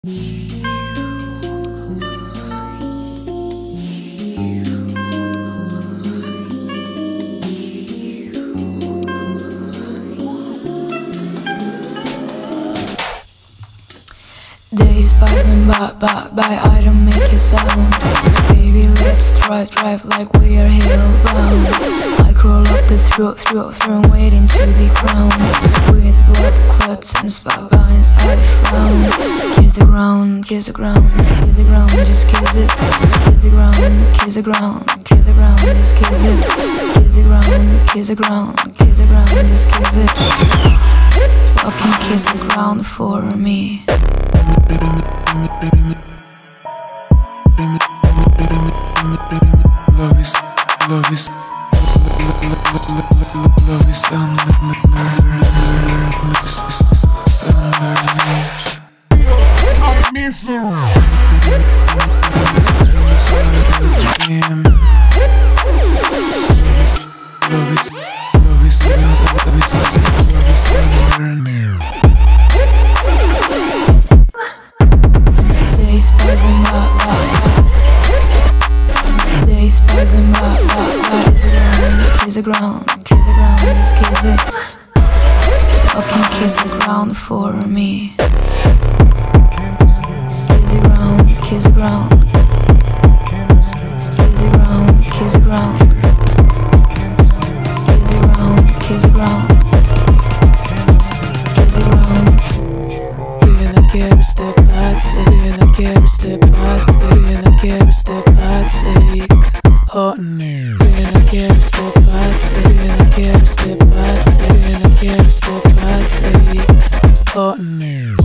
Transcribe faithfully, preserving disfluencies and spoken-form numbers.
Days passing by, by, by, I don't make a sound. Baby, let's drive, drive like we are hellbound. I crawl up the throat, throat, throat, waiting to be crowned. With blood clots and spines I found. Kiss the ground, kiss the ground, kiss the ground, just kiss it. Kiss the ground, kiss the ground, kiss the ground, just kiss it. Kiss the ground, kiss the ground, kiss the ground, just kiss it. Fucking kiss the ground for me. Love is, love is, love is underneath. Love is, love is, love is, love is underneath. Days passing by, by, by. Days passing by, by, by. Kiss the ground, kiss the ground, just kiss it. Fucking kiss the ground for me. Kiss the ground, kiss the ground. Kiss the ground, kiss the ground. Kiss the ground, kiss the ground. Kiss the ground. Even like every step I take, even like every step I take, even like every step I take. Hot news. Even like every step I take, even like every step I take, even like every step I take. Hot news.